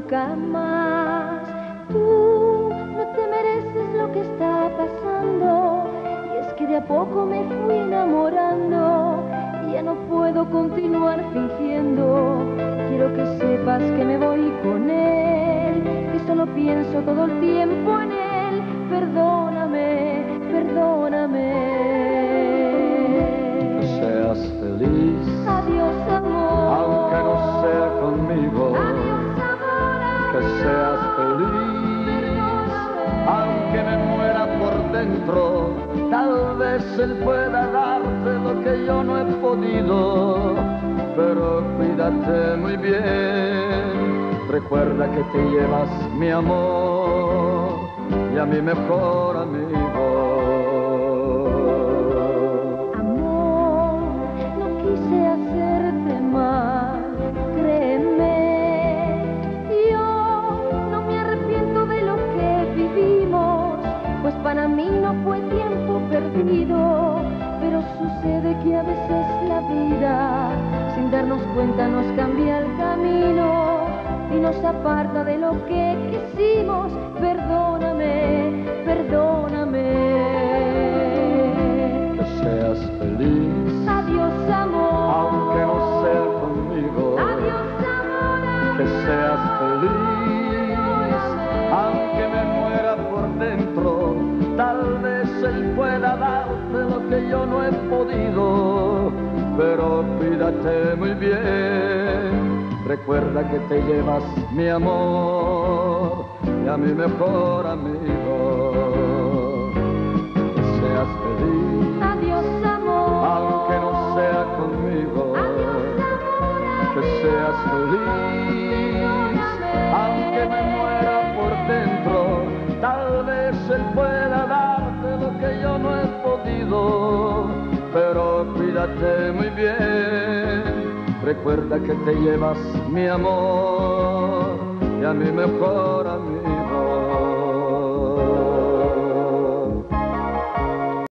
nunca más. Tú no te mereces lo que está pasando, y es que de a poco me fui enamorando y ya no puedo continuar fingiendo. Quiero que sepas que me voy con él, que solo pienso todo el tiempo en él. Perdóname, perdóname. Que seas feliz, Adiós, amor. aunque no sea conmigo. Adiós, amor. Que seas feliz, aunque me muera por dentro. Tal vez él pueda darte lo que yo no he podido, pero cuídate muy bien. Recuerda que te llevas mi amor y a mi mejor amigo. Amor, no quise hacerte mal, créeme. Yo no me arrepiento de lo que vivimos, pues para mí no fue tiempo perdido. Pero sucede que a veces la vida, sin darnos cuenta, nos cambia el camino y nos aparta de lo que quisimos. Perdóname, perdóname. Que seas feliz, Adiós, amor. aunque no sea conmigo. Adiós, amor. Que seas feliz, aunque me muera por dentro. Tal vez él pueda darte lo que yo no he podido, pero cuídate muy bien. Recuerda que te llevas mi amor y a mi mejor amigo. Que seas feliz, Adiós, amor. aunque no sea conmigo. Adiós, amor. Que seas feliz, aunque me muera por dentro. Tal vez él pueda darte lo que yo no he podido, pero cuídate muy bien. Recuerda que te llevas mi amor y a mi mejor amigo.